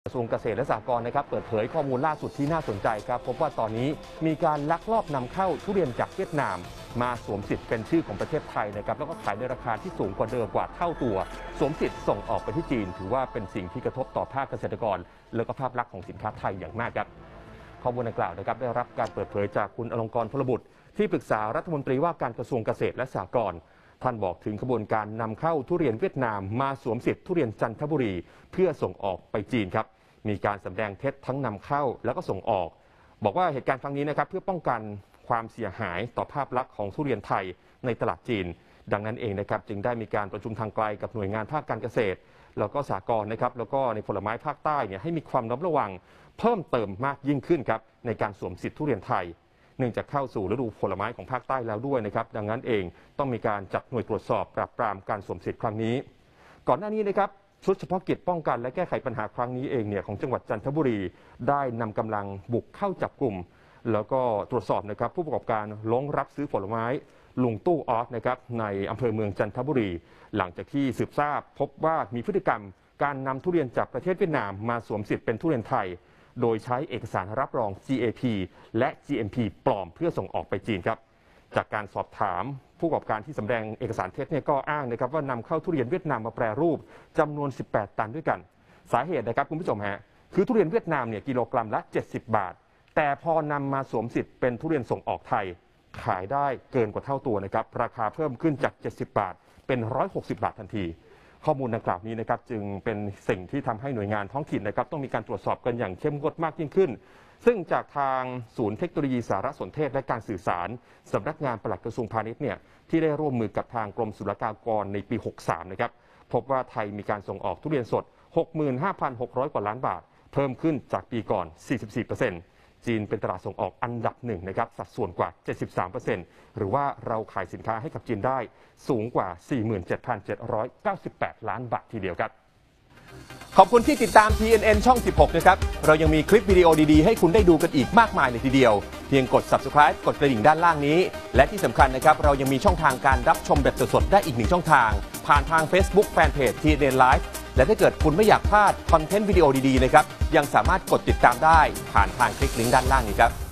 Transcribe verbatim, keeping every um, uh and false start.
กระทรวงเกษตรและสหกรณ์นะครับเปิดเผยข้อมูลล่าสุดที่น่าสนใจครับพบว่าตอนนี้มีการลักลอบนำเข้าทุเรียนจากเวียดนามมาสวมสิทธิ์เป็นชื่อของประเทศไทยนะครับแล้วก็ขายในราคาที่สูงกว่าเดิมกว่าเท่าตัวสวมสิทธิ์ส่งออกไปที่จีนถือว่าเป็นสิ่งที่กระทบต่อภาคเกษตรกรและก็ภาพลักษณ์ของสินค้าไทยอย่างมากครับข้อมูลดังกล่าวนะครับได้รับการเปิดเผยจากคุณอลงกรณ์ พลบุตรที่ปรึกษารัฐมนตรีว่าการกระทรวงเกษตรและสหกรณ์ท่านบอกถึงกระบวนการนำเข้าทุเรียนเวียดนามมาสวมสิทธิ์ทุเรียนจันทบุรีเพื่อส่งออกไปจีนครับมีการสำแดงเท็จทั้งนำเข้าแล้วก็ส่งออกบอกว่าเหตุการณ์ครั้งนี้นะครับเพื่อป้องกันความเสียหายต่อภาพลักษณ์ของทุเรียนไทยในตลาดจีนดังนั้นเองนะครับจึงได้มีการประชุมทางไกลกับหน่วยงานภาคการเกษตรแล้วก็สหกรณ์นะครับแล้วก็ในผลไม้ภาคใต้เนี่ยให้มีความระมัดระวังเพิ่มเติมมากยิ่งขึ้นครับในการสวมสิทธิทุเรียนไทยเนื่องจากเข้าสู่ฤดูผลไม้ของภาคใต้แล้วด้วยนะครับดังนั้นเองต้องมีการจัดหน่วยตรวจสอบปราบปรามการสวมสิทธิ์ครั้งนี้ก่อนหน้านี้นะครับชุดเฉพาะกิจป้องกันและแก้ไขปัญหาครั้งนี้เองเนี่ยของจังหวัดจันทบุรีได้นำกำลังบุกเข้าจับกลุ่มแล้วก็ตรวจสอบนะครับผู้ประกอบการลงรับซื้อผลไม้ลุงตู้ออสนะครับในอำเภอเมืองจันทบุรีหลังจากที่สืบทราบพบว่ามีพฤติกรรมการนำทุเรียนจากประเทศเวียดนามมาสวมสิทธิ์เป็นทุเรียนไทยโดยใช้เอกสารรับรอง จี เอ พี และ จี เอ็ม พี ปลอมเพื่อส่งออกไปจีนครับจากการสอบถามผู้ประกอบการที่สำแดงเอกสารเท็จเนี่ยก็อ้างนะครับว่านำเข้าทุเรียนเวียดนามมาแปรรูปจำนวนสิบแปดตันด้วยกันสาเหตุนะครับคุณผู้ชมฮะคือทุเรียนเวียดนามเนี่ยกิโลกรัมละเจ็ดสิบบาทแต่พอนำมาสวมสิทธิ์เป็นทุเรียนส่งออกไทยขายได้เกินกว่าเท่าตัวนะครับราคาเพิ่มขึ้นจากเจ็ดสิบบาทเป็นหนึ่งร้อยหกสิบบาททันทีข้อมูลดังกล่าวนี้นะครับจึงเป็นสิ่งที่ทำให้หน่วยงานท้องถิ่นนะครับต้องมีการตรวจสอบกันอย่างเข้มงวดมากยิ่งขึ้นซึ่งจากทางศูนย์เทคโนโลยีสารสนเทศและการสื่อสารสำนักงานปลัดกระทรวงพาณิชย์เนี่ยที่ได้ร่วมมือกับทางกรมศุลกากรในปีหกสิบสามนะครับพบว่าไทยมีการส่งออกทุเรียนสด หกหมื่นห้าพันหกร้อย กว่าล้านบาทเพิ่มขึ้นจากปีก่อน สี่สิบสี่เปอร์เซ็นต์ จีนเป็นตลาดส่งออกอันดับหนึ่งนะครับสัดส่วนกว่า เจ็ดสิบสามเปอร์เซ็นต์ หรือว่าเราขายสินค้าให้กับจีนได้สูงกว่า สี่หมื่นเจ็ดพันเจ็ดร้อยเก้าสิบแปด ล้านบาททีเดียวครับขอบคุณที่ติดตาม ที เอ็น เอ็น ช่อง สิบหก นะครับเรายังมีคลิปวิดีโอดีๆให้คุณได้ดูกันอีกมากมายเลยทีเดียวเพียงกด ซับสไครบ์ กดกระดิ่งด้านล่างนี้และที่สำคัญนะครับเรายังมีช่องทางการรับชมแบบสดๆได้อีกหนึ่งช่องทางผ่านทาง Facebook Fanpage ที เอ็น เอ็น Live และถ้าเกิดคุณไม่อยากพลาดคอนเทนต์วิดีโอดีๆนะครับยังสามารถกดติดตามได้ผ่านทางคลิกลิงก์ด้านล่างนี้ครับ